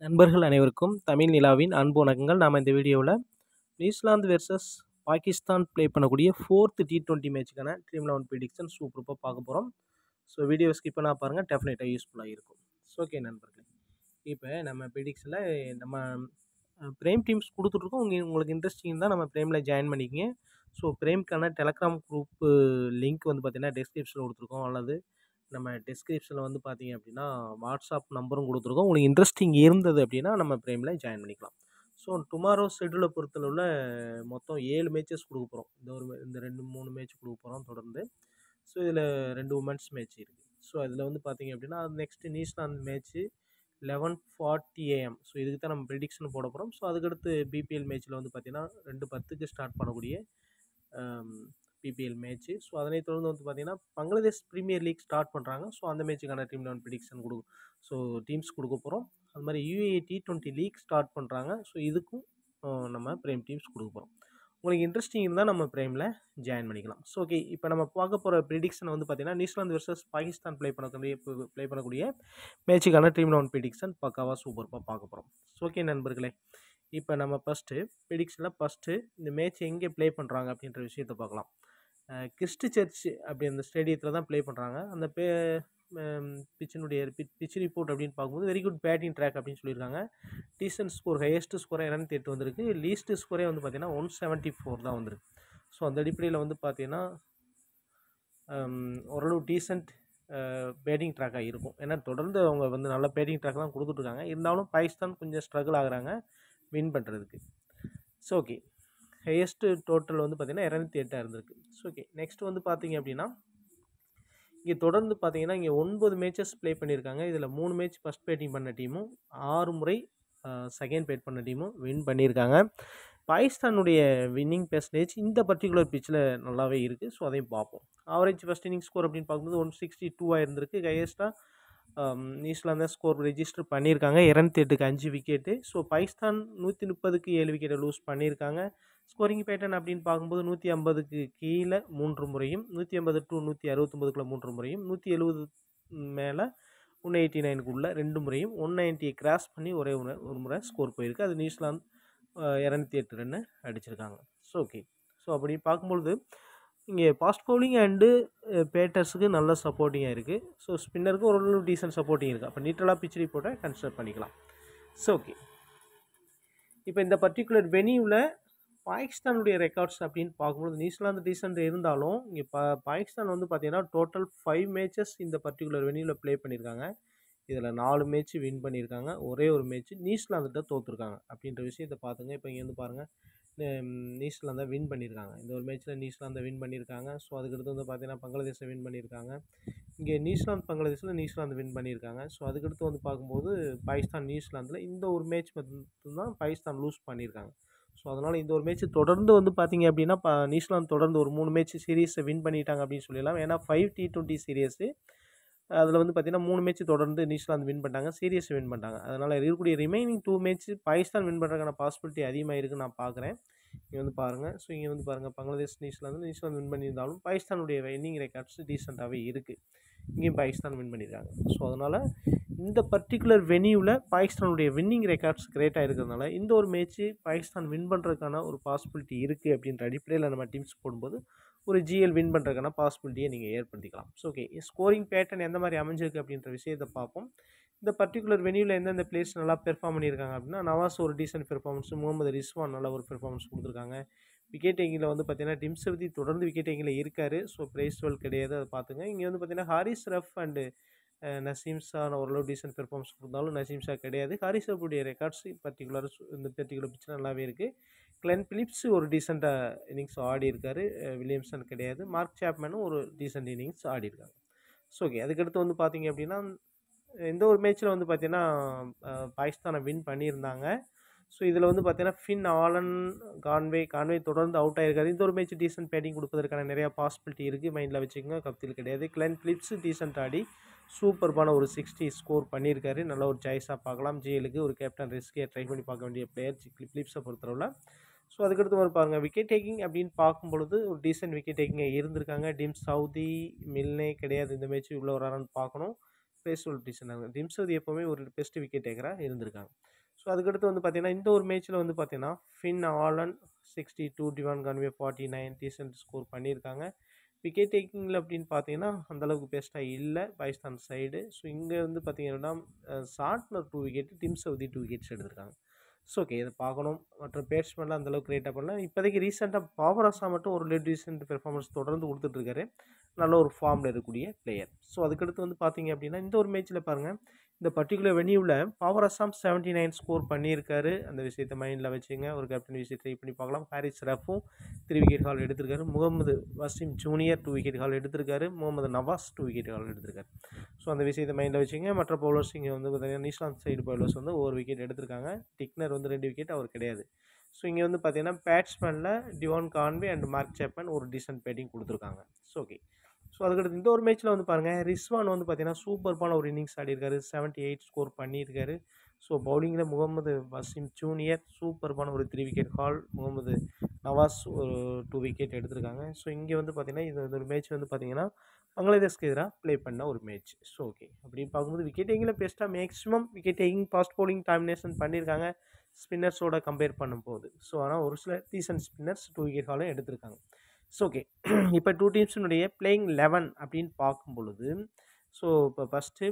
நண்பர்கள் அனைவருக்கும் தமிழ் நிலாவின் அன்பு வணக்கங்கள். நாம் இந்த வீடியோவில் நியூசிலாந்து வெர்சஸ் பாகிஸ்தான் ப்ளே பண்ணக்கூடிய 4th T20 மேட்சுக்கான ட்ரீம் 11 ப்ரிடிக்ஷன் சூப்பராக பார்க்க போகிறோம். ஸோ வீடியோ ஸ்கிப் பண்ணால் பாருங்கள், டெஃபினட்டாக யூஸ்ஃபுல்லாக இருக்கும். ஸோ ஓகே நண்பர்களே, இப்போ நம்ம ப்ரிடிக்ஷனில் நம்ம பிரேம் டீம்ஸ் கொடுத்துட்ருக்கோம். உங்களுக்கு இன்ட்ரெஸ்டிங் தான் நம்ம பிரேமில் ஜாயின் பண்ணிக்கிங்க. ஸோ பிரேம்க்கான டெலகிராம் குரூப்பு லிங்க் வந்து பார்த்திங்கன்னா டிஸ்கிரிப்ஷனில் கொடுத்துருக்கோம், அல்லது நம்ம டிஸ்கிரிப்ஷனில் வந்து பார்த்தீங்க அப்படின்னா வாட்ஸ்அப் நம்பரும் கொடுத்துருக்கோம். உங்களுக்கு இன்ட்ரெஸ்டிங் இருந்தது அப்படின்னா நம்ம பிரேமில் ஜாயின் பண்ணிக்கலாம். ஸோ டுமாரோ ஷெட்யூலை பொறுத்தளவில் மொத்தம் 7 மேட்சஸ் கொடுக்க போகிறோம். இந்த 2-3 மேட்ச் கொடுக்க போகிறோம் தொடர்ந்து. ஸோ இதில் 2 உமன்ஸ் மேட்ச் இருக்குது. ஸோ அதில் வந்து பார்த்தீங்க அப்படின்னா next New Zealand match 11:40 AM. So இதுக்கு தான் நம்ம ப்ரிடிக்ஷன் போட போகிறோம். ஸோ அதுக்கடுத்து பிபிஎல் மேட்ச்சில் வந்து பார்த்தீங்கன்னா 2:10க்கு ஸ்டார்ட் பண்ணக்கூடிய பிபிஎல் மேட்ச்சு. ஸோ அதனை தொடர்ந்து வந்து பார்த்தீங்கன்னா பங்களாதேஷ் ப்ரீமியர் லீக் ஸ்டார்ட் பண்ணுறாங்க. ஸோ அந்த மேட்சுக்கான டீம் 11 ப்ரிடிக்ஷன் டீம்ஸ் கொடுக்க போகிறோம். அது மாதிரி UAE T20 லீக் ஸ்டார்ட் பண்ணுறாங்க. ஸோ இதுக்கும் நம்ம பிரேம் டீம்ஸ் கொடுக்க போகிறோம். உங்களுக்கு இன்ட்ரெஸ்டிங் இருந்தால் நம்ம பிரேமில் ஜாயின் பண்ணிக்கலாம். ஸோ ஓகே, இப்போ நம்ம பார்க்க போகிற ப்ரிடிக்ஷன் வந்து பார்த்தீங்கன்னா நியூசிலாந்து வெர்சஸ் பாகிஸ்தான் ப்ளே பண்ணக்கூடிய மேட்சுக்கான டீம் 11 ப்ரிடிக்ஷன் பக்காவாக சூப்பராக பார்க்க போகிறோம். ஸோ ஓகே நண்பர்களே, இப்போ நம்ம ஃபஸ்ட்டு இந்த மேட்ச் எங்கே ப்ளே பண்ணுறாங்க அப்படின்ற விஷயத்தை பார்க்கலாம். கிறிஸ்ட் சர்ச் அப்படி அந்த ஸ்டேடியத்தில் தான் ப்ளே பண்ணுறாங்க. அந்த பிச் ரிப்போர்ட் அப்படின்னு பார்க்கும்போது வெரி குட் பேட்டிங் ட்ராக் அப்படின்னு சொல்லியிருக்காங்க. டீசன்ட் ஸ்கோர், ஹையஸ்ட் ஸ்கோரே 208 வந்திருக்கு. லீஸ்ட் ஸ்கோரே வந்து பார்த்தீங்கன்னா 174 தான் வந்திருக்கு. ஸோ அந்த அடிப்படையில் வந்து பார்த்தீங்கன்னா ஓரளவு டீசென்ட் பேட்டிங் ட்ராக்காக இருக்கும். ஏன்னா தொடர்ந்து அவங்க வந்து நல்ல பேட்டிங் ட்ராக் தான் கொடுத்துட்ருக்காங்க. இருந்தாலும் பாகிஸ்தான் கொஞ்சம் ஸ்ட்ரகிள் ஆகுறாங்க வின் பண்ணுறதுக்கு. ஸோ ஓகே, ஹையஸ்ட்டு டோட்டல் வந்து பார்த்திங்கன்னா 208 இருந்திருக்கு. ஸோ ஓகே, நெக்ஸ்ட் வந்து பார்த்திங்க அப்படின்னா இங்கே தொடர்ந்து பார்த்திங்கன்னா இங்கே 9 மேட்சஸ் ப்ளே பண்ணியிருக்காங்க. இதில் 3 மேட்ச் ஃபஸ்ட் பேட்டிங் பண்ண டீமும் 6 முறை செகண்ட் பேட் பண்ண டீமும் வின் பண்ணியிருக்காங்க. பாகிஸ்தானுடைய வின்னிங் பெர்சன்டேஜ் இந்த பர்டிகுலர் பிச்சில் நல்லாவே இருக்குது. ஸோ அதையும் பார்ப்போம். ஆவரேஜ் ஃபஸ்ட் இன்னிங் ஸ்கோர் அப்படின்னு பார்க்கும்போது 162 இருந்திருக்கு. ஹையஸ்ட்டாக நியூசிலாந்து ஸ்கோர் ரெஜிஸ்டர் பண்ணியிருக்காங்க. 208க்கு 5 விக்கெட்டு. ஸோ பாகிஸ்தான் 130க்கு 7 விக்கெட்டை லூஸ் பண்ணியிருக்காங்க. ஸ்கோரிங் பேட்டர்ன் அப்படின்னு பார்க்கும்போது 150க்கு கீழே 3 முறையும், 150 to 169க்குள்ள 3 முறையும், 170 மேலே 189க்குள்ள 2 முறையும், 190 கிராஸ் பண்ணி ஒரு முறை ஸ்கோர் போயிருக்கு. அது நியூசிலாந்து 208 ரன்னு அடிச்சிருக்காங்க. ஸோ ஓகே, ஸோ அப்படி பார்க்கும்பொழுது இங்கே ஃபாஸ்ட் பவுலிங் அண்டு பேட்டர்ஸுக்கு நல்ல சப்போர்ட்டிங்காக இருக்குது. ஸோ ஸ்பின்னருக்கு ஓரளவு டீசன்ட் சப்போர்ட்டிங் இருக்குது. அப்போ நீட்டலாக பிச் ரிப்போர்ட்டை கன்சிடர் பண்ணிக்கலாம். ஸோ ஓகே, இப்போ இந்த பர்டிகுலர் வெனியூவில் பாகிஸ்தானுடைய ரெக்கார்ட்ஸ் அப்படின்னு பார்க்கும்போது நியூசிலாந்து டீசென்ட் இருந்தாலும் இங்கே பாகிஸ்தான் வந்து பார்த்தீங்கன்னா டோட்டல் 5 மேட்சஸ் இந்த பர்டிகுலர் வெனியூவில் ப்ளே பண்ணியிருக்காங்க. இதில் 4 மேட்ச் வின் பண்ணியிருக்காங்க. ஒரே ஒரு மேட்ச் நியூசிலாந்துகிட்ட தோற்றுருக்காங்க அப்படின்ற விஷயத்தை பார்த்துங்க. இப்போ இங்கே வந்து பாருங்கள், நியூசிலாந்தை வின் பண்ணியிருக்காங்க. இந்த ஒரு மேட்ச்சில் நியூசிலாந்தை வின் பண்ணியிருக்காங்க. ஸோ அதுக்கடுத்து வந்து பார்த்தீங்கன்னா பங்களாதேஷை வின் பண்ணியிருக்காங்க. இங்கே நியூசிலாந்து வின் பண்ணியிருக்காங்க. ஸோ அதுக்கடுத்து வந்து பார்க்கும்போது பாகிஸ்தான் நியூசிலாந்தில் இந்த ஒரு மேட்ச் மட்டும்தான் பாகிஸ்தான் லூஸ் பண்ணியிருக்காங்க. ஸோ அதனால் இந்த ஒரு மேட்ச் தொடர்ந்து வந்து பார்த்தீங்க அப்படின்னா நியூசிலாந்து தொடர்ந்து ஒரு 3 மேட்ச் சீரீஸை வின் பண்ணிட்டாங்க அப்படின்னு சொல்லிடலாம். ஏன்னா 5 T20 சீரியஸு அதில் வந்து பார்த்திங்கன்னா 3 மேட்ச் தொடர்ந்து நியூசிலாந்து வின் பண்ணிட்டாங்க, சீரியஸ் வின் பண்ணிட்டாங்க. அதனால் இருக்கக்கூடிய ரிமைனிங் 2 மேட்ச் பாகிஸ்தான் வின் பண்ணுறதுக்கான பாசிபிலிட்டி அதிகமாக இருக்குன்னு நான் பார்க்குறேன். இங்கே வந்து பாருங்கள். ஸோ இங்கே வந்து பாருங்கள், பங்களாதேஷ் நியூசிலாந்து வின் பண்ணியிருந்தாலும் பாகிஸ்தானுடைய வின்னிங் ரெக்கார்ட்ஸ் டீசெண்டாகவே இருக்குது. இங்கேயும் பாகிஸ்தான் வின் பண்ணியிருக்காங்க. ஸோ அதனால் இந்த பர்டிகுலர் வெனியூவில் பாகிஸ்தானுடைய வின்னிங் ரெக்கார்ட்ஸ் கிரேட்டாக இருக்கிறதுனால இந்த ஒரு மேட்ச்சு பாகிஸ்தான் வின் பண்ணுறதுக்கான ஒரு பாசிபிலிட்டி இருக்குது அப்படின்ற அடிப்படையில் நம்ம டீம்ஸ் போடும்போது ஒரு GL வின் பண்ணுறதுக்கான பாசிபிலிட்டியை நீங்கள் ஏற்படுத்திக்கலாம். ஸோ ஓகே, ஸ்கோரிங் பேட்டர்ன் எந்த மாதிரி அமைஞ்சிருக்கு அப்படின்ற விஷயத்தை பார்ப்போம். இந்த பர்டிகுலர் வெனியூவில் எந்தெந்த பிளேயர்ஸ் நல்லா பெர்ஃபார்ம் பண்ணியிருக்காங்க அப்படின்னா நவாஸ் ஒரு டீசென்ட் பெர்ஃபார்மன்ஸ், முகமது ரிஸ்வான் நல்ல ஒரு பெர்ஃபார்மன்ஸ் கொடுத்துருக்காங்க. விக்கெட் டேக்கிங்கில் வந்து பார்த்தீங்கன்னா டிம்சர்தி தொடர்ந்து விக்கெட் டேக்கிங்கில் இருக்கார். ஸோ ப்ரைஸ் டுவெல் கிடையாது, அதை பார்த்துங்க. இங்கே வந்து பார்த்தீங்கன்னா ஹாரிஸ் ரஃப் அண்டு நசீம் ஷா ஓரளவு டீசென்ட் பெர்ஃபார்மன்ஸ் கொடுத்தாலும் நசீம் ஷா கிடையாது. ஹாரிஸ் ரஃபுடைய ரெக்கார்ட்ஸ் இந்த பர்டிகுலர் பிச்சில் நல்லாவே இருக்குது. கிளென் பிலிப்ஸ் ஒரு டீசெண்டாக இன்னிங்ஸ் ஆடி இருக்காரு. வில்லியம்சன் கிடையாது. மார்க் சாப்மேனும் ஒரு டீசெண்ட் இன்னிங்ஸ் ஆடி இருக்காங்க. ஸோ ஓகே, அதுக்கடுத்து வந்து பார்த்தீங்க அப்படின்னா இந்த ஒரு மேட்ச்சில் வந்து பார்த்தீங்கன்னா பாகிஸ்தானை வின் பண்ணியிருந்தாங்க. ஸோ இதில் வந்து பார்த்தீங்கன்னா ஃபின் ஆலன் கான்வே தொடர்ந்து அவுட் ஆகிருக்காரு. இந்த ஒரு மேட்ச் டீசென்ட் பேட்டிங் கொடுப்பதற்கான நிறையா பாசிபிலிட்டி இருக்குது, மைண்டில் வச்சுக்கோங்க. கப்தில் கிடையாது. கிளென் பிலிப்ஸ் டீசென்ட் ஆடி சூப்பர்பான ஒரு 60 ஸ்கோர் பண்ணியிருக்காரு. நல்ல ஒரு சாய்ஸாக பார்க்கலாம். GLக்கு ஒரு கேப்டன் ரிஸ்கியை ட்ரை பண்ணி பார்க்க வேண்டிய பிளேயர் பிலிப்ஸை பொறுத்தளவில். ஸோ அதுக்கடுத்து வந்து பாருங்கள், விக்கெட் டேக்கிங் அப்படின்னு பார்க்கும்பொழுது ஒரு டீசென்ட் விக்கெட் டேக்கிங் இருந்திருக்காங்க. டிம் சவுதி மில்னே கிடையாது. இந்த மேட்ச் இவ்வளோ வரான்னு பார்க்கணும். பேஸ் ஒரு டீசெண்டாக டிம் சவுதி எப்போவுமே ஒரு பெஸ்ட் விக்கெட் டேக்கராக இருந்திருக்காங்க. ஸோ அதுக்கடுத்து வந்து பார்த்தீங்கன்னா இந்த ஒரு மேட்ச்சில் வந்து பார்த்தீங்கன்னா Finn Allen 62, Devon Conway 49 decent score பண்ணியிருக்காங்க. விக்கெட் டேக்கிங்கில் அப்படின்னு பார்த்தீங்கன்னா அந்தளவுக்கு பெஸ்ட்டாக இல்லை பாகிஸ்தான் சைடு. ஸோ இங்கே வந்து பார்த்தீங்கன்னா Santner 2 wicket, Tim Southee 2 wickets எடுத்திருக்காங்க. ஸோ ஓகே, இதை பார்க்கணும். மற்ற பேட்ஸ்மேன்லாம் அந்தளவுக்கு கிரியேட்டாக பண்ணல. இப்போதைக்கு ரீசெண்டாக பாபர் அசாம் மட்டும் ஒரு டீசென்ட் பெர்ஃபார்மன்ஸ் தொடர்ந்து கொடுத்துட்ருக்காரு. நல்ல ஒரு ஃபார்மில் இருக்கக்கூடிய பிளேயர். ஸோ அதுக்கடுத்து வந்து பார்த்தீங்க அப்படின்னா இந்த ஒரு மேட்ச்சில் பாருங்கள், இந்த பர்டிகுலர் வென்யூவில் பாபர் அசாம் 79 ஸ்கோர் பண்ணியிருக்காரு. அந்த விஷயத்தை மைண்டில் வச்சுங்க. ஒரு கேப்டன் விஷயம் ட்ரை பண்ணி பார்க்கலாம். ஹாரிஸ் ரஃபும் 3 விக்கெட் ஹால் எடுத்திருக்காரு. Mohammad Wasim junior 2 wicket haul எடுத்திருக்காரு. முகமது நவாஸ் 2 விக்கெட் ஹால் எடுத்திருக்காரு. ஸோ அந்த விஷயத்தை மைண்டில் வச்சுங்க. மற்ற பவுலர்ஸ் இங்கே வந்து பார்த்தீங்கன்னா நியூசிலாந்து சைடு பவுலர்ஸ் வந்து ஒரு விக்கெட் எடுத்திருக்காங்க. டிக்னர் வந்து 2 விக்கெட், அவர் கிடையாது. ஸோ இங்கே வந்து பார்த்தீங்கன்னா பேட்ஸ்மேனில் Devon Conway and Mark Chapman ஒரு டீசென்ட் பேட்டிங் கொடுத்துருக்காங்க. So okay. ஸோ அதுக்கடுத்து இந்த ஒரு மேட்ச்சில் வந்து பாருங்கள், ரிஸ்வான் வந்து பார்த்தீங்கன்னா சூப்பர்பான ஒரு இன்னிங்ஸ் ஆடிருக்காரு. 78 ஸ்கோர் பண்ணியிருக்காரு. ஸோ பவுலிங்கில் முகமது வசீம் ஜூனியர் சூப்பர்பான ஒரு 3 விக்கெட் ஹால், முகமது நவாஸ் ஒரு 2 விக்கெட் எடுத்திருக்காங்க. ஸோ இங்கே வந்து பார்த்தீங்கன்னா இது ஒரு மேட்ச் வந்து பார்த்தீங்கன்னா பங்களாதேஷ்க்கு எதிராக ப்ளே பண்ண ஒரு மேட்ச். ஸோ ஓகே, அப்படின்னு பார்க்கும்போது விக்கெட் டேக்கிங்கில் பெஸ்ட்டாக maximum wicket taking fast bowling domination பண்ணியிருக்காங்க ஸ்பின்னர்ஸோட கம்பேர் பண்ணும்போது. ஸோ ஆனால் ஒரு சில டீசன்ட் ஸ்பின்னர்ஸ் 2 விக்கெட் ஹாலும் எடுத்திருக்காங்க. ஸோ ஓகே, இப்போ 2 டீம்ஸினுடைய பிளேயிங் 11 அப்படின்னு பார்க்கும் பொழுது, ஸோ இப்போ ஃபஸ்ட்டு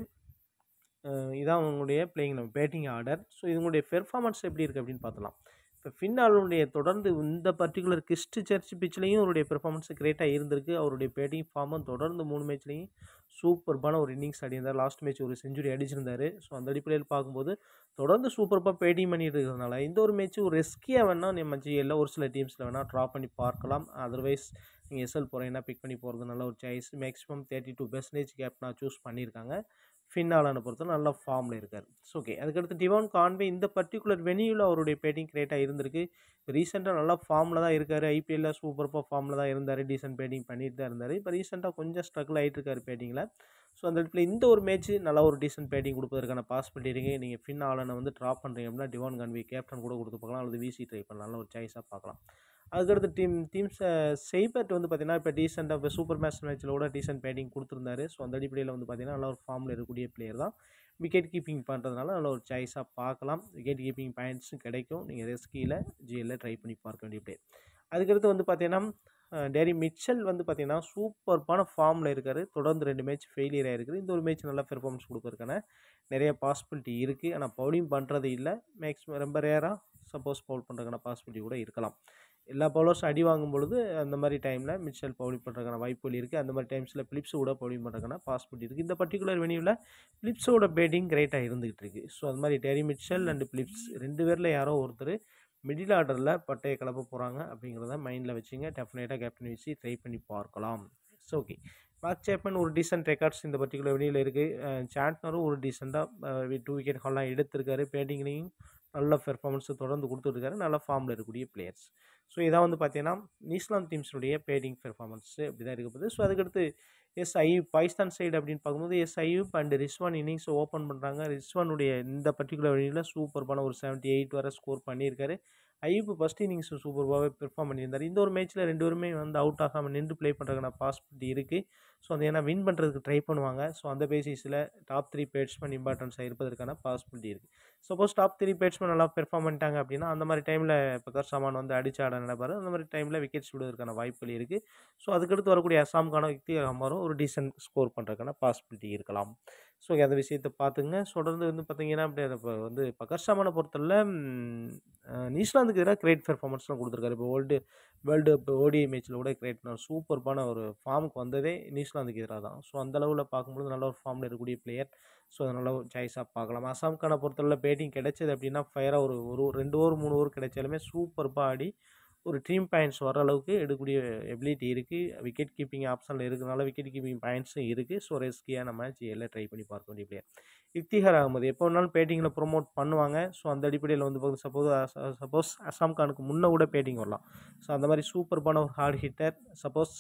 இதான் அவங்களுடைய பிளேயிங் பேட்டிங் ஆர்டர். ஸோ இவங்களுடைய பெர்ஃபார்மன்ஸ் எப்படி இருக்குது அப்படின்னு பார்த்தலாம். இப்போ ஃபின்னாலுடைய தொடர்ந்து இந்த பர்டிகுலர் கிறிஸ்ட் சர்ச் பிச்சிலையும் அவருடைய பெர்ஃபார்மன்ஸ் கிரேட்டாக இருந்திருக்கு. அவருடைய பேட்டிங் ஃபார்மும் தொடர்ந்து 3 மேட்ச்லையும் சூப்பர்பான ஒரு இன்னிங்ஸ் ஆடியிருந்தார். லாஸ்ட் மேட்ச் ஒரு செஞ்சுரி அடிச்சிருந்தார். ஸோ அந்த அடிப்படையில் பார்க்கும்போது தொடர்ந்து சூப்பர்பாக பேட்டிங் பண்ணிட்டு இருக்கிறதுனால இந்த ஒரு மேட்ச் ஒரு ரிஸ்கியாக வேணால் நம்ம ஜிஎல்ல ஒரு சில டீம்ஸில் வேணால் ட்ரா பண்ணி பார்க்கலாம். அதர்வைஸ் நீங்கள் எஸ்எல் போகிறீங்கன்னா பிக் பண்ணி போகிறது நல்ல ஒரு சாய்ஸ். மேக்ஸிமம் 32% கேப்டனாக சூஸ் பண்ணியிருக்காங்க. ஃபின்னாலான பொறுத்த நல்ல ஃபார்மில் இருக்கார். ஸோ ஓகே, அதுக்கடுத்து டிவான் கான்வே இந்த பர்டிகுலர் வென்யூவில் அவருடைய பேட்டிங் கிரேட்டாக இருந்திருக்கு. ரீசெண்டாக நல்லா ஃபார்மில் தான் இருக்கார். ஐபிஎல்லில் சூப்பர்பாக ஃபார்மில் தான் இருந்தார். டீசென்ட் பேட்டிங் பண்ணிட்டு தான் இருந்தார். இப்போ ரீசெண்டாக கொஞ்சம் ஸ்ட்ரகிள் ஆகிட்டு இருக்கார் பேட்டிங்கில். ஸோ அந்த இடத்துல இந்த ஒரு மேட்ச் நல்லா ஒரு டீசென்ட் பேட்டிங் கொடுப்பதற்கான பாசிபிலிட்டி இருக்குது. நீங்கள் ஃபின் ஆலனை வந்து ட்ராப் பண்ணுறீங்க அப்படின்னா டிவான் கான்வே கேப்டன் கூட கொடுத்து பார்க்கலாம், அல்லது விசி ட்ரை பண்ணலாம். நல்ல ஒரு சாய்ஸாக பார்க்கலாம். அதுக்கடுத்து டீம்ஸ் செய்பர்ட் வந்து பார்த்தீங்கன்னா இப்போ டீசெண்டாக இப்போ சூப்பர் மேட்ச்சில் கூட டீசென்ட் பேட்டிங் கொடுத்துருந்தாரு. ஸோ அந்த அடிப்படையில் வந்து பார்த்தீங்கன்னா நல்ல ஒரு ஃபார்மில் இருக்கக்கூடிய பிளேயர் தான். விக்கெட் கீப்பிங் பண்ணுறதுனால நல்ல ஒரு சாய்ஸாக பார்க்கலாம். விக்கெட் கீப்பிங் பாயிண்ட்ஸும் கிடைக்கும். நீங்கள் ரெஸ்கியில் ஜிஎல்ல ட்ரை பண்ணி பார்க்க வேண்டிய பிளேயர். அதுக்கடுத்து வந்து பார்த்தீங்கன்னா டேரி மிச்சல் வந்து பார்த்தீங்கன்னா சூப்பர்பான ஃபார்மில் இருக்கார். தொடர்ந்து 2 மேட்ச் ஃபெயிலியர் ஆகிருக்குது. இந்த ஒரு மேட்ச் நல்லா பெர்ஃபார்மன்ஸ் கொடுக்கறதுக்கான நிறைய பாசிபிலிட்டி இருக்குது. ஆனால் பவுலிங் பண்ணுறது இல்லை. மேக்ஸிமம் ரொம்ப ரேராக சப்போஸ் பவுல் பண்ணுறதுக்கான பாசிபிலிட்டி கூட இருக்கலாம். எல்லா பவுலர்ஸும் அடி வாங்கும் பொழுது அந்த மாதிரி டைமில் மிச்சல் பவுலிங் பண்ணுறதுக்கான வாய்ப்புகள் இருக்குது. அந்த மாதிரி டைம்ஸில் பிலிப்ஸ் கூட பவுலிங் பண்ணுறதுக்கான பாசிபிலிட்டி இருக்குது. இந்த பர்டிகுலர் வென்யூவில் பிலிப்ஸோட பேட்டிங் கிரேட்டாக இருந்துகிட்டு இருக்குது. ஸோ அது மாதிரி டெரி மிச்சல் அண்ட் பிலிப்ஸ் 2 பேரில் யாரோ ஒருத்தர் மிடில் ஆர்டரில் பட்டையை கிளப்ப போகிறாங்க அப்படிங்கிறத மைண்டில் வச்சுங்க. டெஃபினட்டாக கேப்டன் வச்சு ட்ரை பண்ணி பார்க்கலாம். ஸோ ஓகே, மார்க் சேப்பன் ஒரு டீசென்ட் ரெக்கார்ட்ஸ் இந்த பர்டிகுலர் வெளியில் இருக்குது. சாண்ட்னரும் ஒரு டீசெண்டாக 2 விக்கெட் ஹால்லாம் எடுத்திருக்காரு. பேட்டிங்லேயும் நல்ல பெர்ஃபார்மன்ஸ் தொடர்ந்து கொடுத்துருக்காரு. நல்ல ஃபார்மில் இருக்கக்கூடிய பிளேயர்ஸ். ஸோ இதான் வந்து பார்த்தீங்கன்னா நியூசிலாந்து டீம்ஸுடைய பேட்டிங் பெர்ஃபார்மன்ஸு இப்படி தான் இருக்க போகுது. ஸோ அதுக்கடுத்து ஐயூப் பாகிஸ்தான் சைடு அப்படின்னு பார்க்கும்போது Ayub and Rizwan innings open பண்ணுறாங்க. ரிஸ்வானுடைய இந்த பர்டிகுலர் வெளியில் சூப்பர்பான ஒரு 78 வரை ஸ்கோர் பண்ணியிருக்காரு. ஐயூப் ஃபஸ்ட் இன்னிங்ஸ் சூப்பர்பாகவே பெர்ஃபார்ம் பண்ணியிருந்தார். இந்த ஒரு மேட்ச்சில் 2 பேருமே வந்து அவுட் ஆகாமல் நின்று ப்ளே பண்ணுறதுக்கான பாசிபிலிட்டி இருக்குது. ஸோ அது ஏன்னா வின் பண்ணுறதுக்கு ட்ரை பண்ணுவாங்க. ஸோ அந்த பேசிஸில் டாப் 3 பேட்ஸ்மேன் இம்பார்ட்டன்ஸாக இருப்பதற்கான பாசிபிலிட்டி இருக்குது. சப்போஸ் டாப் 3 பேட்ஸ்மேன் நல்லா பெர்ஃபார்ம் பண்ணிட்டாங்க அப்படின்னா அந்த மாதிரி டைமில் பக்கர் சமான் வந்து அடிச்சு ஆட நினைப்பார். அந்த மாதிரி டைமில் விக்கெட்ஸ் விடுவதற்கான வாய்ப்புகள் இருக்குது. ஸோ அதுக்கடுத்து வரக்கூடிய அசாம்கான இக்தியார் அஹ்மதும் ஒரு டீசென்ட் ஸ்கோர் பண்ணுறதுக்கான பாசிபிலிட்டி இருக்கலாம். ஸோ அந்த விஷயத்தை பார்த்துங்க. தொடர்ந்து வந்து பார்த்தீங்கன்னா அப்படி இப்போ வந்து பக்கர் சமானை பொறுத்தவரை நியூசிலாந்துக்கு எதிராக கிரேட் பெர்ஃபார்மன்ஸ்லாம் கொடுத்துருக்காரு. இப்போ வேர்ல்டு கப் ஓடிஐ மேட்ச்சில் கூட கிரேட் சூப்பர்பான ஒரு ஃபார்முக்கு வந்ததே நியூசிலாந்துக்கு எதிராக தான். ஸோ அந்த அளவில் பார்க்கும்போது நல்ல ஒரு ஃபார்மில் இருக்கக்கூடிய பிளேயர். ஸோ அது நல்ல ஒரு சாய்ஸாக பார்க்கலாம். அசாம்கான பொறுத்தவரை பேட்டிங் கிடைச்சது அப்படின்னா ஃபயராக ஒரு 2 ஓவர் 3 ஓவர் கிடைச்சாலுமே சூப்பர்பாக ஆடி ஒரு ட்ரீம் பாயிண்ட்ஸ் வர அளவுக்கு எடுக்கக்கூடிய எபிலிட்டி இருக்குது. விக்கெட் கீப்பிங் ஆப்ஷனில் இருக்கிறதுனால விக்கெட் கீப்பிங் பாயிண்ட்ஸும் இருக்குது. ஸோ ரெஸ்கியாக நம்ம ஜிஎல்ல ட்ரை பண்ணி பார்க்க வேண்டிய பிளேயர். இக்தியார் அஹ்மது எப்போ வேணாலும் பேட்டிங்கில் ப்ரொமோட் பண்ணுவாங்க. ஸோ அந்த அடிப்படையில் வந்து சப்போஸ் அசாம் கானுக்கு முன்னே கூட பேட்டிங் வரலாம். ஸோ அந்த மாதிரி சூப்பர்பான ஒரு ஹார்ட் ஹிட்டர். சப்போஸ்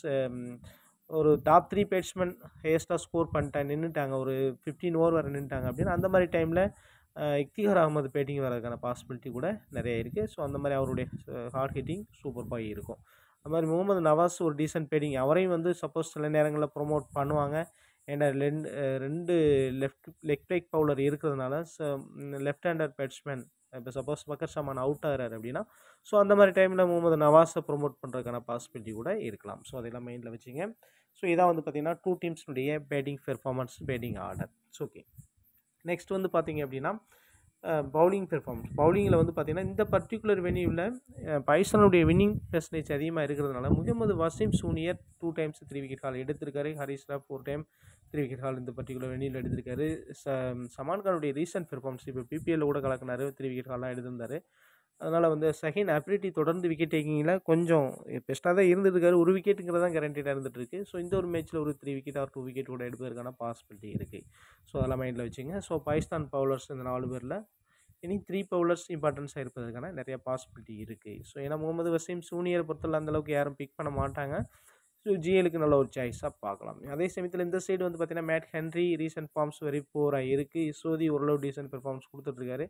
ஒரு டாப் 3 பேட்ஸ்மேன் ஹையஸ்ட்டாக ஸ்கோர் நின்றுட்டாங்க, ஒரு 15 ஓவர் வரை நின்றுட்டாங்க அப்படின்னா அந்த மாதிரி டைமில் இக்தியார் அஹ்மது பேட்டிங் வரதுக்கான பாசிபிலிட்டி கூட நிறைய இருக்குது. ஸோ அந்த மாதிரி அவருடைய ஹார்ட் ஹிட்டிங் சூப்பர்பாக இருக்கும். அது மாதிரி முகமது நவாஸ் ஒரு டீசென்ட் பேட்டிங், அவரையும் வந்து சப்போஸ் சில நேரங்களில் ப்ரொமோட் பண்ணுவாங்க. ஏன்னா 2 லெக் பிரேக் பவுலர் இருக்கிறதுனால லெஃப்ட் ஹேண்டர் பேட்ஸ்மேன் இப்போ சப்போஸ் பக்கர் ஷமான் அவுட் ஆகிறாரு அப்படின்னா, ஸோ அந்த மாதிரி டைமில் முகமது நவாஸை ப்ரொமோட் பண்ணுறதுக்கான பாசிபிலிட்டி கூட இருக்கலாம். ஸோ அதெல்லாம் மைண்டில் வச்சுங்க. ஸோ இதான் வந்து பார்த்தீங்கன்னா 2 டீம்ஸ்னுடைய batting performance, batting order. Okay. Next வந்து பார்த்தீங்க அப்படின்னா பவுலிங் பெர்ஃபார்மன்ஸ். பவுலிங்கில் வந்து பார்த்தீங்கன்னா இந்த பர்டிகுலர் வென்யூவில் பாகிஸ்தானுடைய வின்னிங் பெர்சன்டேஜ் அதிகமாக இருக்கிறதுனால Mohammad Wasim junior 2 times 3 wicket haul எடுத்திருக்காரு. Haris Rauf 4 time 3 wicket haul இந்த பர்டிகுலர் வென்யூவில் எடுத்திருக்காரு. சமான் கானுடைய ரீசன்ட் பெர்ஃபார்மன்ஸ் இப்போ பிபிஎல்ல கூட கலக்கினாரு, 3 விக்கெட் ஹால்லாம் எடுத்திருந்தாரு. அதனால் வந்து செகண்ட் அப்ரிட்டி தொடர்ந்து விக்கெட் டேக்கிங்கில் கொஞ்சம் பெஸ்ட்டாக தான் இருந்துருக்காரு. ஒரு விக்கெட்டுங்கிறது தான் கேரண்டீடாக இருந்துகிட்ருக்கு. ஸோ இந்த ஒரு மேட்ச்சில் ஒரு 3 விக்கெட் ஆர் 2 விக்கெட் கூட எடுப்பதற்கான பாசிபிலிட்டி இருக்குது. ஸோ அதெல்லாம் மைண்டில் வச்சுங்க. ஸோ பாகிஸ்தான் பவுலர்ஸ் இந்த 4 பேரில் இனி 3 பவுலர்ஸ் இம்பார்ட்டன்ஸாக இருப்பதற்கான நிறைய பாசிபிலிட்டி இருக்குது. ஸோ ஏன்னா முகமது வசீம் சூனியரை பொறுத்தவரை அந்தளவுக்கு யாரும் பிக் பண்ண மாட்டாங்க. ஸோ ஜிஎலுக்கு நல்ல ஒரு சாய்ஸாக பார்க்கலாம். அதே சமயத்தில் இந்த சைடு வந்து பார்த்தீங்கன்னா Matt Henry recent forms very போராக இருக்குது. இசோதி ஓரளவு டீசன்ட் பெர்ஃபார்மன்ஸ் கொடுத்துட்ருக்காரு.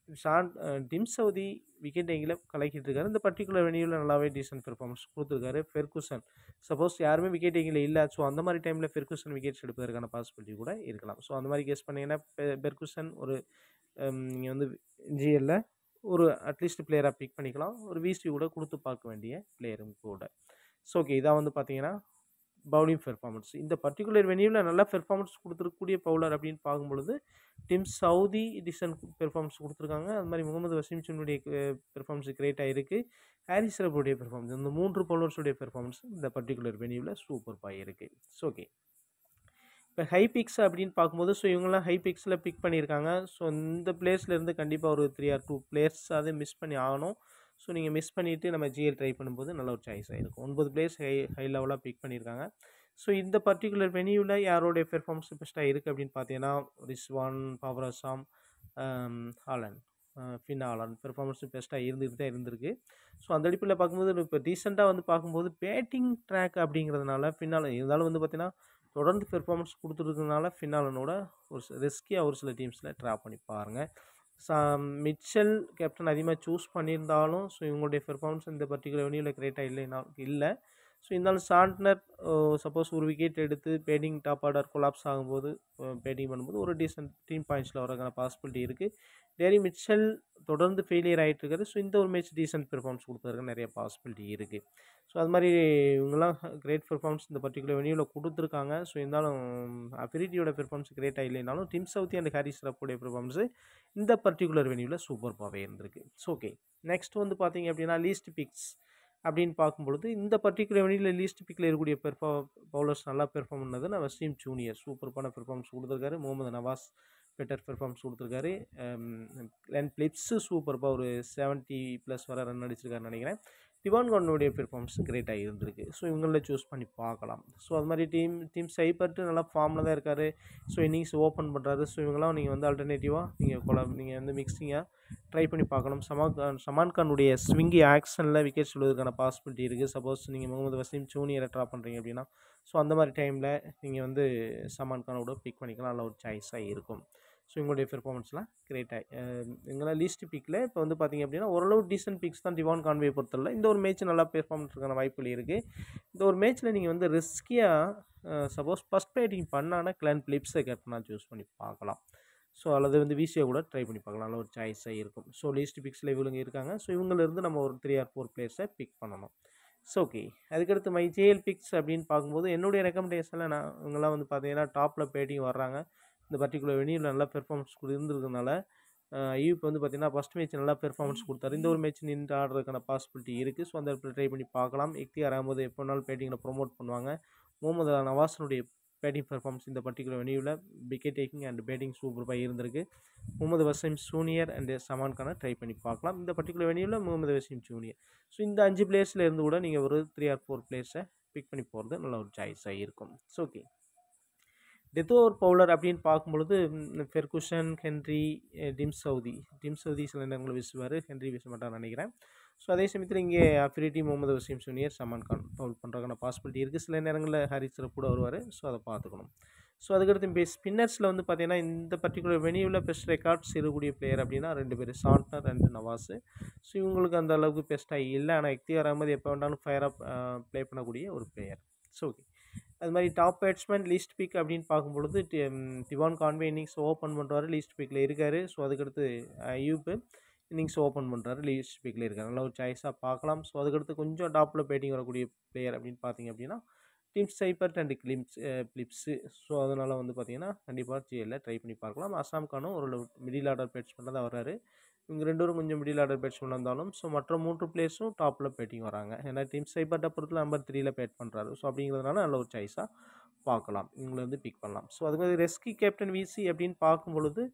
டிம் சவுதி விக்கெட் டேக்கிங்கில் கலக்கிட்டு இருக்காரு. இந்த பர்டிகுலர் வென்யூவில் நல்லாவே டீசன்ட் பெர்ஃபார்மன்ஸ் கொடுத்துருக்காரு. ஃபெர்குசன் சப்போஸ் யாருமே விக்கெட் டேக்கிங்கில் இல்லை, ஸோ அந்த மாதிரி டைமில் ஃபெர்குசன் விக்கெட்ஸ் எடுப்பதற்கான பாசிபிலிட்டி கூட இருக்கலாம். ஸோ அந்த மாதிரி கெஸ் பண்ணிங்கன்னா ஃபெர்குசன் ஒரு நீங்கள் வந்து ஜிஎல்ல ஒரு அட்லீஸ்ட் பிளேயராக பிக் பண்ணிக்கலாம். ஒரு விசி கூட கொடுத்து பார்க்க வேண்டிய பிளேயரும் கூட. ஸோ ஓகே, இதான் வந்து பார்த்தீங்கன்னா பவுலிங் பெர்ஃபார்மன்ஸ். இந்த பர்டிகுலர் வென்யூவில் நல்லா பெர்ஃபார்மன்ஸ் கொடுத்துருக்கக்கூடிய பவுலர் அப்படின்னு பார்க்கும்பொழுது டிம் சவுதி டிசன் பெர்ஃபார்மன்ஸ் கொடுத்துருக்காங்க. அது மாதிரி முகமது வசீம் சூனியுடைய பெர்ஃபார்மன்ஸ் கிரேட்டாக இருக்குது. ஹாரிஸ் ரஃபுடைய பெர்ஃபார்மன்ஸ், இந்த 3 பவுலர்ஸுடைய பெர்ஃபார்மன்ஸ் இந்த பர்டிகுலர் வென்யூவில் சூப்பர்பாக இருக்குது. ஸோ ஓகே, இப்போ ஹை பிக்ஸ் அப்படின்னு பார்க்கும்போது ஸோ இவங்கெல்லாம் ஹை பிக்ஸில் பிக் பண்ணியிருக்காங்க. ஸோ இந்த பிளேஸ்லேருந்து கண்டிப்பாக ஒரு 3 or 2 பிளேயர்ஸ் அதை மிஸ் பண்ணி ஆகணும். ஸோ நீங்கள் மிஸ் பண்ணிவிட்டு நம்ம ஜிஎல் ட்ரை பண்ணும்போது நல்ல ஒரு சாய்ஸாக இருக்கும். 9 பிளேயர்ஸ் ஹை லெவலாக பிக் பண்ணியிருக்காங்க. ஸோ இந்த பர்டிகுலர் வென்யூவில் யாரோடைய பெர்ஃபார்மன்ஸ் பெஸ்ட்டாக இருக்குது அப்படின்னு பார்த்தீங்கன்னா Rizwan, Babar Azam, Allen, Finn Allen performance பெஸ்ட்டாக இருந்துகிட்டு தான் இருந்திருக்கு. ஸோ அந்த அடிப்பில் பார்க்கும்போது இப்போ ரீசெண்டாக வந்து பார்க்கும்போது பேட்டிங் ட்ராக் அப்படிங்கிறதுனால ஃபின்னால் இருந்தாலும் வந்து பார்த்தீங்கன்னா தொடர்ந்து பெர்ஃபார்மன்ஸ் கொடுத்துருக்கிறதுனால ஃபின்னாலனோட ஒரு ரிஸ்கியாக ஒரு சில டீம்ஸில் ட்ராப் பண்ணி பாருங்கள். மிச்சல் கேப்டன் அதிகமாக சூஸ் பண்ணியிருந்தாலும் ஸோ இவங்களுடைய பெர்ஃபார்மன்ஸ் இந்த பர்டிகுலர் வென்யூவில் கிரேட்டாக இல்லை. ஸோ இருந்தாலும் சாண்ட்னர் சப்போஸ் ஒரு விக்கெட் எடுத்து பேட்டிங் டாப் ஆர்டர் கொலாப்ஸ் ஆகும்போது பேட்டிங் பண்ணும்போது ஒரு டீசன்ட் டீம் பாயிண்ட்ஸில் வரக்கான பாசிபிலிட்டி இருக்குது. டேரி மிச்சல் தொடர்ந்து ஃபெயிலியர் ஆகிட்டு இருக்காரு. ஸோ இந்த ஒரு மேட்ச் டீசன்ட் பெர்ஃபார்மன்ஸ் கொடுத்ததுக்கு நிறைய பாசிபிலிட்டி இருக்குது. ஸோ அது மாதிரி இவங்கெல்லாம் கிரேட் பெர்ஃபார்மன்ஸ் இந்த பர்டிகுலர் வென்யூவில் கொடுத்துருக்காங்க. ஸோ இருந்தாலும் அஃபிரிட்டியோட பெர்ஃபார்மன்ஸ் கிரேட்டாக இல்லைனாலும் டிம் சவுத்தி அண்ட் ஹாரிஸ் ரஃபுடைய பெர்ஃபார்மன்ஸு இந்த பர்டிகுலர் வென்யூவில் சூப்பர்பாகவே இருந்திருக்கு. ஸோ ஓகே, நெக்ஸ்ட் வந்து பார்த்தீங்க அப்படின்னா லீஸ்ட் பிக்ஸ் அப்படின்னு பார்க்கும்பொழுது இந்த பர்டிகுலர் வென்யூவில் லீஸ்ட் பிக்கில் இருக்கக்கூடிய பவுலர்ஸ் நல்லா பெர்ஃபார்ம் பண்ணது நான் வசீம் ஜூனியர் சூப்பர்பான பெர்ஃபார்மன்ஸ் கொடுத்துருக்காரு. முகமது நவாஸ் பெட்டர் பெர்ஃபார்மன்ஸ் கொடுத்துருக்காரு. கிளென் பிலிப்ஸு சூப்பர்பாக ஒரு 70+ வர ரன் அடிச்சிருக்காருன்னு நினைக்கிறேன். டிவான் கார்டனுடைய பெர்ஃபார்மன்ஸ் கிரேட்டாக இருந்திருக்கு. ஸோ இவங்களில் சூஸ் பண்ணி பார்க்கலாம். ஸோ அது மாதிரி டீம் சைபர்ட்டு நல்லா ஃபார்மில் தான் இருக்கார். ஸோ இன்னிங்ஸ் ஓப்பன் பண்ணுறாரு. ஸோ இவங்கெல்லாம் நீங்கள் வந்து ஆல்டர்னேட்டிவாக நீங்கள் வந்து மிக்சிங்காக ட்ரை பண்ணி பார்க்கணும். சமான் கானுடைய ஸ்விங்கி ஆக்ஷனில் விக்கெட்ஸ் விழுவதற்கான பாசிபிலிட்டி இருக்குது. சப்போஸ் நீங்கள் முகமது வசீம் ஜூனியரை ட்ரா பண்ணுறீங்க அப்படின்னா ஸோ அந்த மாதிரி டைமில் நீங்கள் வந்து சமான் கானோட பிக் பண்ணிக்கலாம். நல்ல ஒரு சாய்ஸாக இருக்கும். ஸோ இவங்களுடைய பெர்ஃபார்மன்ஸ்லாம் கிரேட்டாக எங்கெல்லாம் லீஸ்ட் பிக்கில் இப்போ வந்து பார்த்திங்க அப்படின்னா ஓரளவு டீசன்ட் பிக்ஸ் தான் டிவான் கான்வே பொறுத்தவரை. இந்த ஒரு மேட்ச் நல்லா பெர்ஃபார்மன்ஸுக்கான வாய்ப்புகள் இருக்குது. இந்த ஒரு மேட்ச்சில் நீங்கள் வந்து ரிஸ்கியாக சப்போஸ் ஃபஸ்ட் பேட்டிங் பண்ணானா கிளென் பிலிப்ஸை கேப்டனாக சூஸ் பண்ணி பார்க்கலாம். ஸோ அல்லது வந்து விசியை கூட ட்ரை பண்ணி பார்க்கலாம். நல்ல ஒரு சாய்ஸாக இருக்கும். ஸோ லீஸ்ட் பிக்ஸில் இவங்க இருக்காங்க. ஸோ இவங்களிருந்து நம்ம ஒரு 3 or 4 பிளேயர்ஸை பிக் பண்ணணும். ஸோ ஓகே, அதுக்கடுத்து மை ஜேஎல் பிக்ஸ் அப்படின்னு பார்க்கும்போது என்னுடைய ரெக்கமெண்டேஷனில் நான் இவங்கெல்லாம் வந்து பார்த்தீங்கன்னா டாப்பில் பேட்டிங் வர்றாங்க. இந்த பர்டிகுலர் வென்யூவில் நல்லா பெர்ஃபார்மன்ஸ் இருந்ததுனால ஐயூப் வந்து பார்த்தீங்கன்னா ஃபஸ்ட் மேட்ச் நல்லா பெர்ஃபார்மன்ஸ் கொடுத்தாரு. இந்த ஒரு மேட்ச் நின்று ஆடுறதுக்கான பாசிபிலிட்டி இருக்குது. ஸோ அந்த இடத்துல ட்ரை பண்ணி பார்க்கலாம். இக்தியார் அகமது எப்போ வேணாலும் பேட்டிங்கில் ப்ரொமோட் பண்ணுவாங்க. முகமது நவாஸனுடைய பேட்டிங் பெர்ஃபார்மன்ஸ் இந்த பர்டிகுலர் வென்யூவில் விக்கெட் டேக்கிங் அண்ட் பேட்டிங் சூப்பராக இருந்திருக்கு. முகமது வசீம் ஜூனியர் அண்ட் சமான் கானை ட்ரை பண்ணி பார்க்கலாம். இந்த பர்டிகுலர் வென்யூவில் முகமது வசீம் ஜூனியர். ஸோ இந்த 5 பிளேயர்ஸில் இருந்து கூட நீங்கள் ஒரு 3 or 4 பிளேயர்ஸை பிக் பண்ணி போகிறது நல்ல ஒரு சாய்ஸாக இருக்கும். So okay, death over bowler அப்படின்னு பார்க்கும்பொழுது ஃபெர்குசன், ஹென்ரி, டிம் சவுதி சில நேரங்களில் வீசுவார். ஹென்ரி வீச மாட்டான்னு நினைக்கிறேன். ஸோ அதே சமயத்தில் இங்கே அஃபிரிட்டி, முகமது வசீம் ஜூனியர், சமான் கான் பவுல் பண்ணுறதுக்கான பாசிபிலிட்டி இருக்குது. சில நேரங்களில் ஹாரிஸ் ரஃப் கூட வருவார். ஸோ அதை பார்த்துக்கணும். ஸோ அதுக்கடுத்து இப்போ ஸ்பின்னர்ஸில் வந்து பார்த்தீங்கன்னா இந்த பர்டிகுலர் வென்யூவில் பெஸ்ட் ரெக்கார்ட்ஸ் இருக்கக்கூடிய பிளேயர் அப்படின்னா 2 பேர், சாண்ட்னர் அண்ட் நவாஸ். ஸோ இவங்களுக்கு அந்த அளவுக்கு பெஸ்ட்டாக இல்லை. ஆனால் இக்தியார் அகமது எப்போ வேண்டாலும் ஃபயராக ப்ளே பண்ணக்கூடிய ஒரு பிளேயர். ஸோ ஓகே, அது மாதிரி டாப் பேட்ஸ்மேன் லீஸ்ட் பிக் அப்படின்னு பார்க்கும்பொழுது டிவான் கான்வே இன்னிங்ஸ் ஓப்பன் பண்ணுறாரு, லீஸ்ட் பிக்கில் இருக்கார். ஸோ அதுக்கடுத்து ஐயூப், இன்னிங்ஸ் ஓப்பன் பண்ணுறாரு, லீஸ் பிக்கில் இருக்காரு. நல்ல ஒரு சாய்ஸாக பார்க்கலாம். ஸோ அதுக்கடுத்து கொஞ்சம் டாப்பில் பேட்டிங் வரக்கூடிய பிளேயர் அப்படின்னு பார்த்தீங்க அப்படின்னா Tim Seifert and Phillips. So அதனால் வந்து பார்த்தீங்கன்னா கண்டிப்பாக ஜிஎல்ல ட்ரை பண்ணி பார்க்கலாம். அசாம் கானும் ஒரு மிடில் ஆர்டர் பேட்ஸ்மேனாக தான் வர்றாரு. இவங்க 2 பேரும் கொஞ்சம் மிடில் ஆர்டர் பேட்ஸ்மேனாக இருந்தாலும் ஸோ மற்ற 3 பிளேயர்ஸும் டாப்பில் பேட்டிங் வராங்க. ஏன்னா டிம் சைபர்ட்டை பொறுத்தல நம்பர் 3ல பேட் பண்ணுறாரு. ஸோ அப்படிங்கிறதுனால நல்ல ஒரு சாய்ஸாக பார்க்கலாம். இவங்களை வந்து பிக் பண்ணலாம். ஸோ அதுக்கு ரெஸ்கி கேப்டன் விசி அப்படின்னு பார்க்கும் பொழுது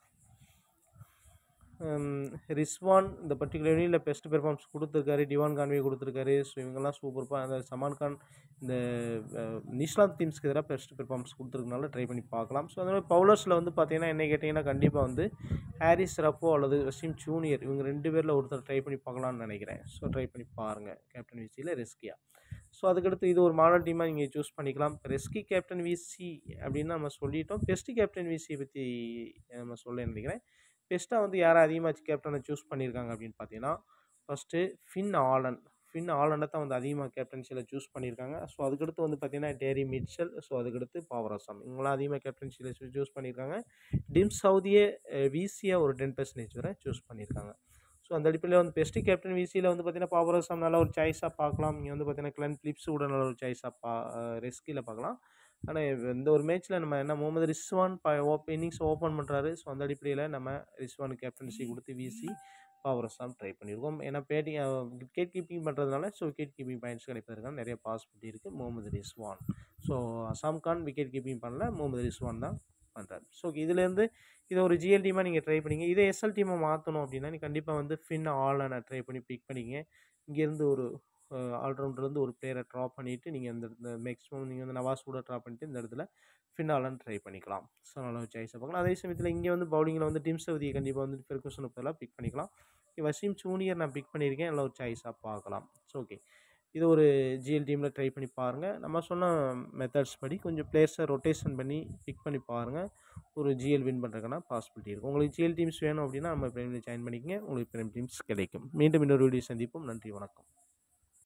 ரிஸ்வான் இந்த பர்டிகுலர் இனியில் பெஸ்ட் பெர்ஃபார்மன்ஸ் கொடுத்துருக்காரு. டிவான் கான்வே கொடுத்துருக்காரு. ஸோ இவங்கெல்லாம் சூப்பராக அந்த சமான் கான் இந்த நிஷ்லாந்த் டீம்ஸ்க்கு எதிராக பெஸ்ட் பெர்ஃபார்மன்ஸ் கொடுத்துருக்கனால ட்ரை பண்ணி பார்க்கலாம். ஸோ அதே பவுலர்ஸில் வந்து பார்த்தீங்கன்னா என்ன கேட்டிங்கன்னா கண்டிப்பாக வந்து ஹாரிஸ் ரஃபோ அல்லது வசீம் ஜூனியர் இவங்க 2 பேரில் ஒருத்தர் ட்ரை பண்ணி பார்க்கலான்னு நினைக்கிறேன். ஸோ ட்ரை பண்ணி பாருங்கள் கேப்டன் விசியில் ரெஸ்கியாக. ஸோ அதுக்கடுத்து இது ஒரு மாடல் டீமாக நீங்கள் சூஸ் பண்ணிக்கலாம். ரெஸ்கி கேப்டன் விசி அப்படின்னு நம்ம சொல்லிட்டோம். பெஸ்ட் கேப்டன் விசியை பற்றி நம்ம சொல்ல நினைக்கிறேன். பெஸ்ட்டாக வந்து யாரை அதிகமாக கேப்டனை சூஸ் பண்ணியிருக்காங்க அப்படின்னு பார்த்தீங்கன்னா ஃபஸ்ட்டு ஃபின் ஆலண்டை தான் வந்து அதிகமாக கேப்டன்சியில் சூஸ் பண்ணியிருக்காங்க. ஸோ அதுக்கடுத்து வந்து பார்த்தீங்கன்னா டேரி மிட்சல், ஸோ அதுக்கடுத்து பாவர் அசாம் இவங்களாம் அதிகமாக கேப்டன்சியில் சூஸ் பண்ணியிருக்காங்க. டிம் சவுதியை விசியாக ஒரு 10% வரை சூஸ் பண்ணியிருக்காங்க. ஸோ அந்த அடிப்படையில் வந்து பெஸ்ட்டு கேப்டன் விசியில் வந்து பார்த்தீங்கன்னா பாவர் அசாம் நல்ல ஒரு சாய்ஸாக பார்க்கலாம். இங்கே வந்து பார்த்தீங்கன்னா கிளன் பிலிப்ஸ் கூட நல்ல ஒரு சாய்ஸாக ரெஸ்கியில் பார்க்கலாம். ஆனால் இந்த ஒரு மேட்ச்சில் நம்ம என்ன முகமது ரிஸ்வான் இன்னிங்ஸ் ஓப்பன் பண்ணுறாரு. ஸோ அந்த அடிப்படையில் நம்ம ரிஸ்வானுக்கு கேப்டன்சி கொடுத்து விசி பாவர் அசாம் ட்ரை பண்ணியிருக்கோம். ஏன்னா விக்கெட் கீப்பிங் பண்ணுறதுனால ஸோ விக்கெட் கீப்பிங் பாயிண்ட்ஸ் கிடைப்பதற்கான நிறைய பாசிபிலிட்டி இருக்குது. Mohammad Rizwan, so Azam Khan wicket keeping பண்ணல, முகமது ரிஸ்வான் தான் பண்ணுறாரு. ஸோ இதுலேருந்து இதை ஒரு ஜிஎல் டீமாக நீங்கள் ட்ரை பண்ணிங்க. இதே எஸ்எல் டீமாக மாற்றணும் அப்படின்னா நீங்கள் கண்டிப்பாக வந்து ஃபின் ஆலனை ட்ரை பண்ணி பிக் பண்ணிங்க. இங்கேருந்து ஒரு ஆல்ரவுண்டர்லேருந்து ஒரு பிளேயரை ட்ராப் பண்ணிவிட்டு நீங்கள் இந்த மேக்ஸிமம் நீங்கள் வந்து நவாஸ் கூட ட்ராப் பண்ணிவிட்டு இந்த இடத்துல ஃபின் ஆலன் ட்ரை பண்ணிக்கலாம். ஸோ நல்ல ஒரு சாய்ஸாக பார்க்கலாம். அதே சமயத்தில் இங்கே வந்து பவுலிங்கில் வந்து டிம் சவுதியை கண்டிப்பாக வந்து ஃபெர்குசன் பதிலாக பிக் பண்ணிக்கலாம். வசீம் ஜூனியர் நான் பிக் பண்ணியிருக்கேன். நல்ல ஒரு சாய்ஸாக பார்க்கலாம். ஸோ ஓகே, இது ஒரு ஜிஎல் டீமில் ட்ரை பண்ணி பாருங்கள். நம்ம சொன்ன மெத்தட்ஸ் படி கொஞ்சம் பிளேயர்ஸை ரொட்டேஷன் பண்ணி பிக் பண்ணி பாருங்கள். ஒரு ஜிஎல் வின் பண்ணுறதுக்கான பாசிபிலிட்டி இருக்கும். உங்களுக்கு ஜிஎல் டீம்ஸ் வேணும் அப்படின்னா நம்ம பிரேமில் ஜாயின் பண்ணிக்கங்க. உங்களுக்கு பிரேம் டீம்ஸ் கிடைக்கும். மீண்டும் இன்னொரு வீடியோ சந்திப்போம். நன்றி, வணக்கம்.